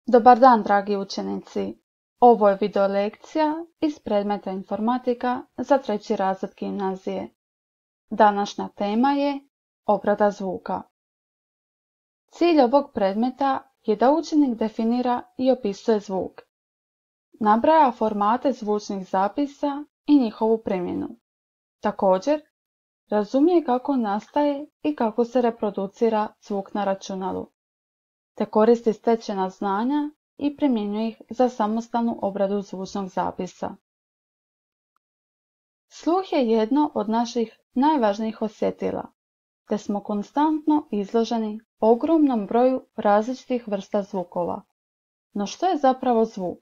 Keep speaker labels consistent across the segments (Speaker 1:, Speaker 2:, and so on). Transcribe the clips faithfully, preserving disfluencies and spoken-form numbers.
Speaker 1: Dobar dan, dragi učenici! Ovo je video lekcija iz predmeta informatika za treći razred gimnazije. Današnja tema je obrada zvuka. Cilj ovog predmeta je da učenik definira i opisuje zvuk, nabraja formate zvučnih zapisa i njihovu primjenu. Također, razumije kako nastaje i kako se reproducira zvuk na računalu, te koristi stečena znanja i primjenjuje ih za samostalnu obradu zvučnog zapisa. Sluh je jedno od naših najvažnijih osjetila, te smo konstantno izloženi ogromnom broju različitih vrsta zvukova. No što je zapravo zvuk?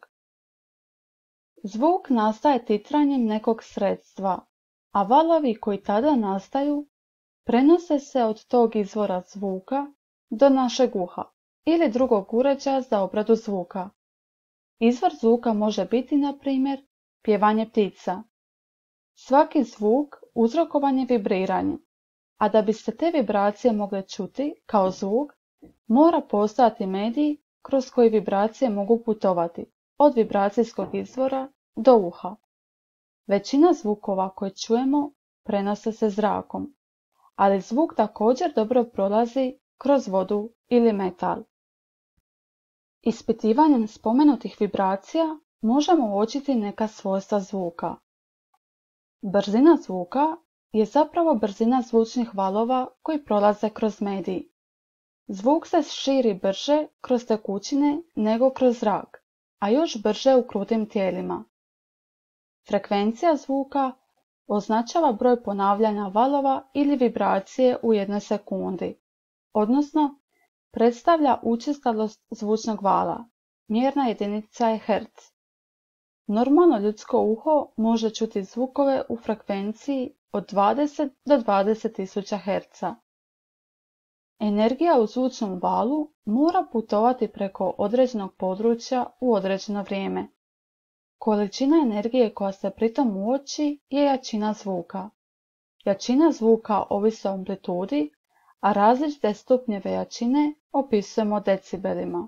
Speaker 1: Zvuk nastaje titranjem nekog sredstva, a valovi koji tada nastaju prenose se od tog izvora zvuka do našeg uha ili drugog uređaja za obradu zvuka. Izvor zvuka može biti, na primjer, pjevanje ptica. Svaki zvuk uzrokovan je vibriranjem, a da bi se te vibracije mogle čuti kao zvuk, mora postojati medij kroz koji vibracije mogu putovati od vibracijskog izvora do uha. Većina zvukova koje čujemo prenose se zrakom, ali zvuk također dobro prolazi kroz vodu ili metal. Ispitivanjem spomenutih vibracija možemo uočiti neka svojstva zvuka. Brzina zvuka je zapravo brzina zvučnih valova koji prolaze kroz medij. Zvuk se širi brže kroz tekućine nego kroz zrak, a još brže u krutim tijelima. Frekvencija zvuka označava broj ponavljanja valova ili vibracije u jednoj sekundi, odnosno predstavlja učestalost zvučnog vala. Mjerna jedinica je herc. Normalno ljudsko uho može čuti zvukove u frekvenciji od dvadeset do dvadeset tisuća herca. Energija u zvučnom valu mora putovati preko određenog područja u određeno vrijeme. Količina energije koja se pritom uoči je jačina zvuka. Jačina zvuka ovisi o amplitudi, a različite stupnjeve jačine opisujemo decibelima.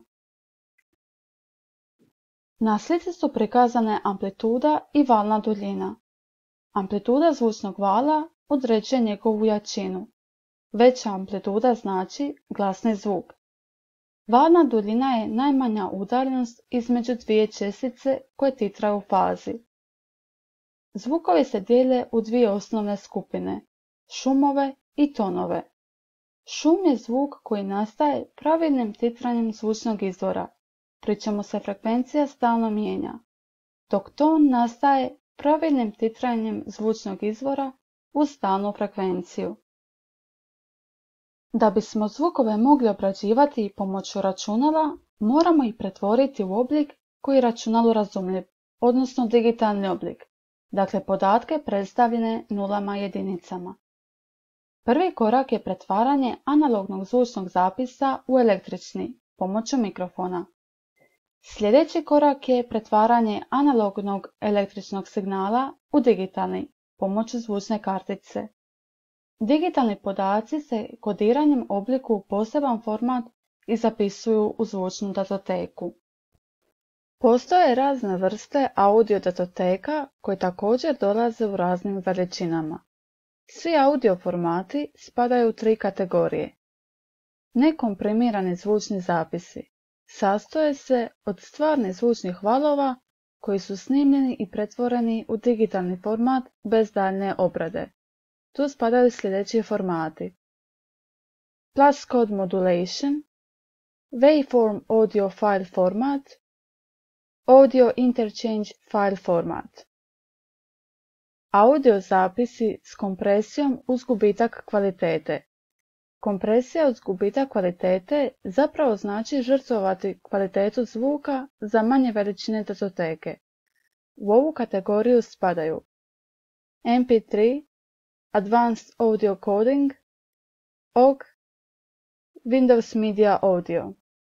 Speaker 1: Na slici su prikazane amplituda i valna duljina. Amplituda zvučnog vala određuje njegovu jačinu. Veća amplituda znači glasni zvuk. Valna duljina je najmanja udaljenost između dvije čestice koje titraju u fazi. Zvukovi se dijele u dvije osnovne skupine, šumove i tonove. Šum je zvuk koji nastaje pravilnim titranjem zvučnog izvora, pri čemu se frekvencija stalno mijenja, dok ton nastaje pravilnim titranjem zvučnog izvora uz stalnu frekvenciju. Da bismo zvukove mogli obrađivati pomoću računala, moramo ih pretvoriti u oblik koji je računalu razumljiv, odnosno digitalni oblik, dakle podatke predstavljene nulama i jedinicama. Prvi korak je pretvaranje analognog zvučnog zapisa u električni pomoću mikrofona. Sljedeći korak je pretvaranje analognog električnog signala u digitalni pomoću zvučne kartice. Digitalni podaci se kodiranjem oblikuju u poseban format i zapisuju u zvučnu datoteku. Postoje razne vrste audio datoteka koje također dolaze u raznim veličinama. Svi audio formati spadaju u tri kategorije. Nekomprimirani zvučni zapisi sastoje se od stvarnih zvučnih valova koji su snimljeni i pretvoreni u digitalni format bez daljnje obrade. Tu spadaju sljedeći formati: Plus Code Modulation, Waveform Audio File Format, Audio Interchange File Format. Audio zapisi s kompresijom uz gubitak kvalitete. Kompresija uz gubitak kvalitete zapravo znači žrtvovati kvalitetu zvuka za manje veličine datoteke. U ovu kategoriju spadaju em pe tri, Advanced Audio Coding, O G, Windows Media Audio.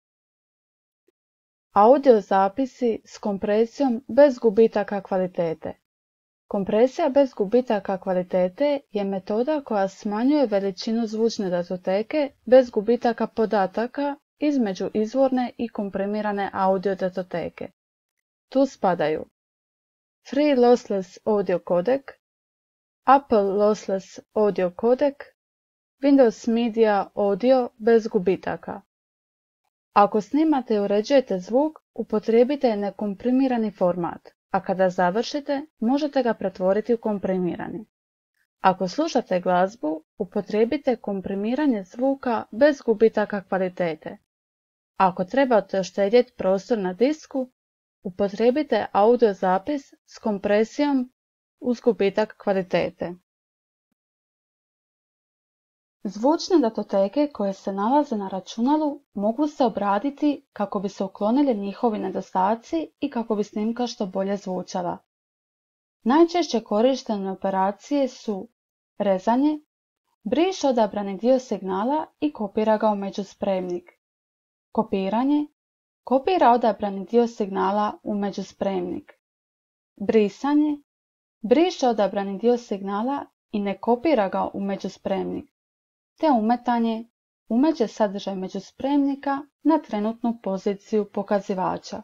Speaker 1: Audio zapisi s kompresijom bez gubitaka kvalitete. Kompresija bez gubitaka kvalitete je metoda koja smanjuje veličinu zvučne datoteke bez gubitaka podataka između izvorne i komprimirane audio datoteke. Tu spadaju Free Lossless Audio Codec, Apple Lossless Audio Codec, Windows Media Audio bez gubitaka. Ako snimate i uređujete zvuk, upotrijebite nekomprimirani format, a kada završite, možete ga pretvoriti u komprimirani. Ako slušate glazbu, upotrijebite komprimiranje zvuka bez gubitaka kvalitete. Ako trebate uštedjeti prostor na disku, upotrijebite audio zapis s kompresijom uz gubitak kvalitete. Zvučne datoteke koje se nalaze na računalu mogu se obraditi kako bi se uklonili njihovi nedostaci i kako bi snimka što bolje zvučala. Najčešće korištene operacije su rezanje, briš odabrani dio signala i kopira ga u međuspremnik. Kopiranje, kopira odabrani dio signala u međuspremnik. Brisanje, briše odabrani dio signala i ne kopira ga u međuspremnik. Te umetanje, umeće sadržaj međuspremnika na trenutnu poziciju pokazivača.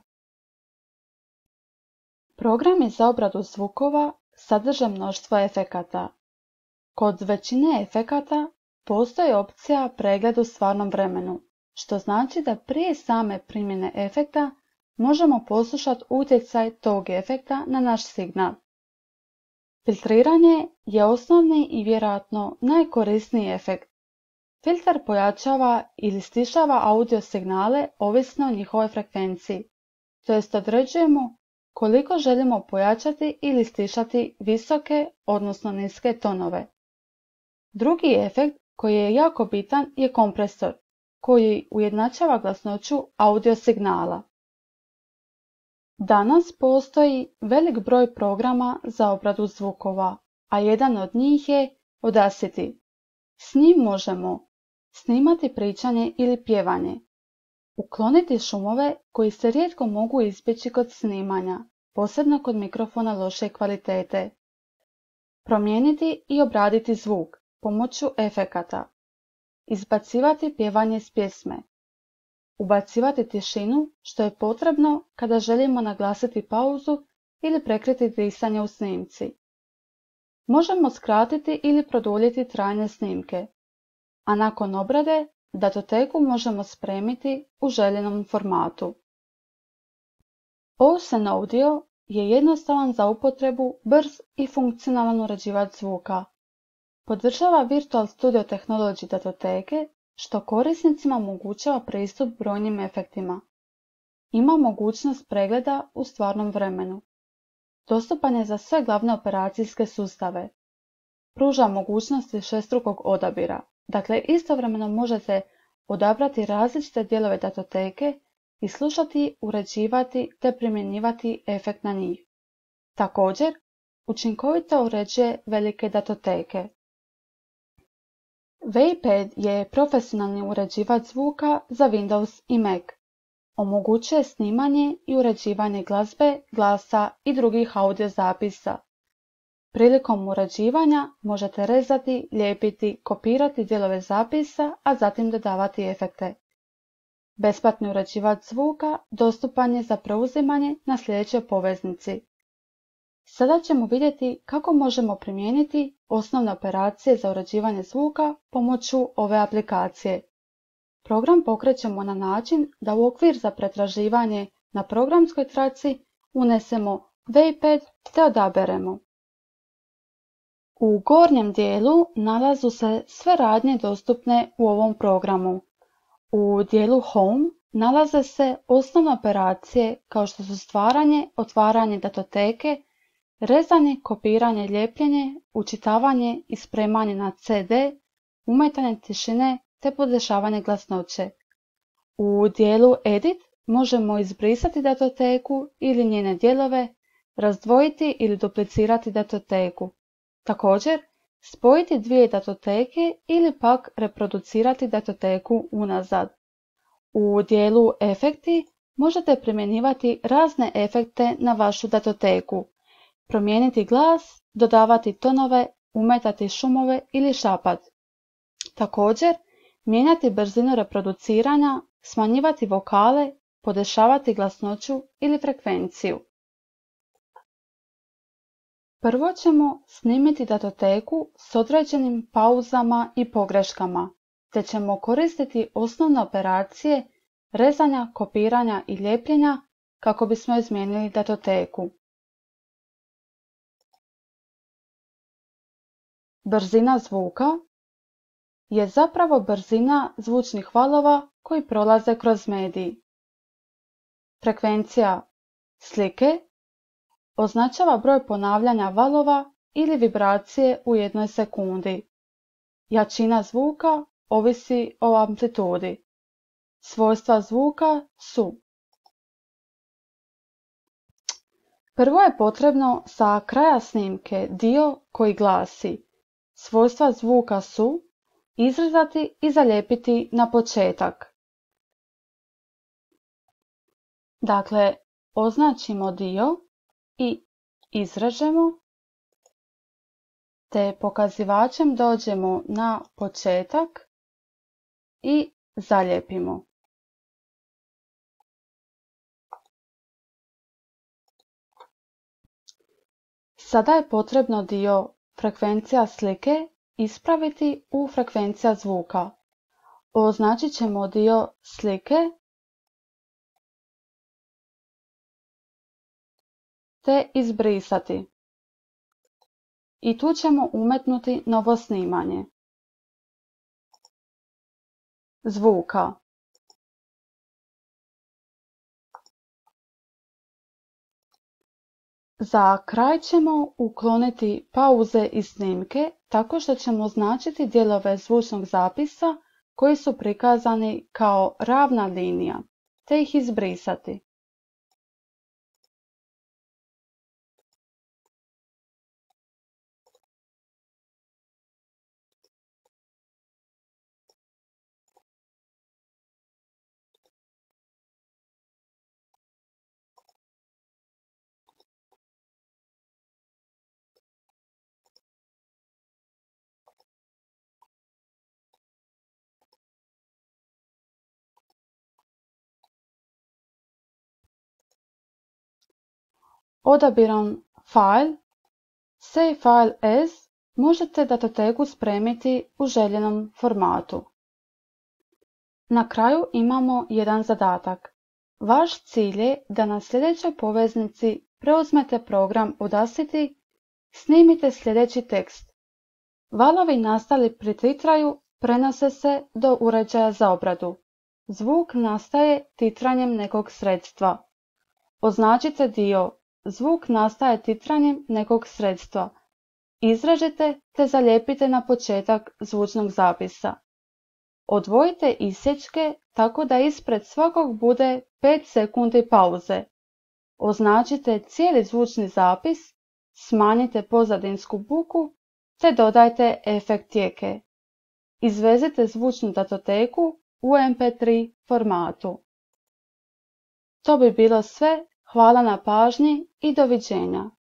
Speaker 1: Programi za obradu zvukova sadrže mnoštvo efekata. Kod većine efekata postoji opcija pregled u stvarnom vremenu, što znači da prije same primjene efekta možemo poslušati utjecaj tog efekta na naš signal. Filtriranje je osnovni i vjerojatno najkorisniji efekt. Filter pojačava ili stišava audio signale ovisno o njihovoj frekvenciji, to jest određujemo koliko želimo pojačati ili stišati visoke, odnosno niske tonove. Drugi efekt koji je jako bitan je kompresor, koji ujednačava glasnoću audio signala. Danas postoji velik broj programa za obradu zvukova, a jedan od njih je Audacity. S njim možemo snimati pričanje ili pjevanje, ukloniti šumove koji se rijetko mogu izbjeći kod snimanja, posebno kod mikrofona loše kvalitete, promijeniti i obraditi zvuk pomoću efekata, izbacivati pjevanje s pjesme, ubacivati tišinu što je potrebno kada želimo naglasiti pauzu ili prekriti disanje u snimci. Možemo skratiti ili produljiti trajanje snimke, a nakon obrade datoteku možemo spremiti u željenom formatu. Ocean Audio je jednostavan za upotrebu, brz i funkcionalan uređivač zvuka. Podržava Virtual Studio Technology datoteke, što korisnicima omogućava pristup brojnim efektima. Ima mogućnost pregleda u stvarnom vremenu. Dostupan je za sve glavne operacijske sustave. Pruža mogućnost višestrukog odabira, dakle istovremeno možete odabrati različite dijelove datoteke i slušati, uređivati te primjenjivati efekt na njih. Također, učinkovito uređuje velike datoteke. Wavepad je profesionalni uređivač zvuka za Windows i Mac. Omogućuje snimanje i uređivanje glazbe, glasa i drugih audio zapisa. Prilikom uređivanja možete rezati, lijepiti, kopirati dijelove zapisa, a zatim dodavati efekte. Besplatni uređivač zvuka dostupan je za preuzimanje na sljedećoj poveznici. Sada ćemo vidjeti kako možemo primijeniti osnovne operacije za uređivanje zvuka pomoću ove aplikacije. Program pokrećemo na način da u okvir za pretraživanje na programskoj traci unesemo Wavepad te odaberemo. U gornjem dijelu nalazu se sve radnje dostupne u ovom programu. U dijelu Home nalaze se osnovne operacije kao što su stvaranje, otvaranje datoteke, rezanje, kopiranje, lijepljenje, učitavanje i spremanje na ce de, umetanje tišine te podešavanje glasnoće. U dijelu Edit možemo izbrisati datoteku ili njene dijelove, razdvojiti ili duplicirati datoteku. Također, spojiti dvije datoteke ili pak reproducirati datoteku unazad. U dijelu Efekti možete primjenjivati razne efekte na vašu datoteku, promijeniti glas, dodavati tonove, umetati šumove ili šapat. Također, mijenjati brzinu reproduciranja, smanjivati vokale, podešavati glasnoću ili frekvenciju. Prvo ćemo snimiti datoteku s određenim pauzama i pogreškama, te ćemo koristiti osnovne operacije rezanja, kopiranja i lijepljenja kako bismo izmijenili datoteku. Brzina zvuka je zapravo brzina zvučnih valova koji prolaze kroz medij. Frekvencija slike označava broj ponavljanja valova ili vibracije u jednoj sekundi. Jačina zvuka ovisi o amplitudi. Svojstva zvuka su: prvo je potrebno sa kraja snimke dio koji glasi: svojstva zvuka su izrezati i zalijepiti na početak. Dakle, označimo dio i izrežemo, te pokazivačem dođemo na početak i zalijepimo. Sada je potrebno dio frekvencija slike ispraviti u frekvencija zvuka. Označit ćemo dio slike te izbrisati. I tu ćemo umetnuti novo snimanje zvuka. Za kraj ćemo ukloniti pauze iz snimke tako što ćemo označiti dijelove zvučnog zapisa koji su prikazani kao ravna linija, te ih izbrisati. Odabirom File, Save File As možete datoteku spremiti u željenom formatu. Na kraju imamo jedan zadatak. Vaš cilj je da na sljedećoj poveznici preuzmete program Audacity, snimite sljedeći tekst. Valovi nastali pri titraju prenose se do uređaja za obradu. Zvuk nastaje titranjem nekog sredstva. Označite dio Zvuk nastaje titranjem nekog sredstva. Izrežite te zalijepite na početak zvučnog zapisa. Odvojite isječke tako da ispred svakog bude pet sekundi pauze. Označite cijeli zvučni zapis, smanjite pozadinsku buku te dodajte efekt tijeke. Izvezite zvučnu datoteku u em pe tri formatu. To bi bilo sve. Hvala na pažnji i doviđenja.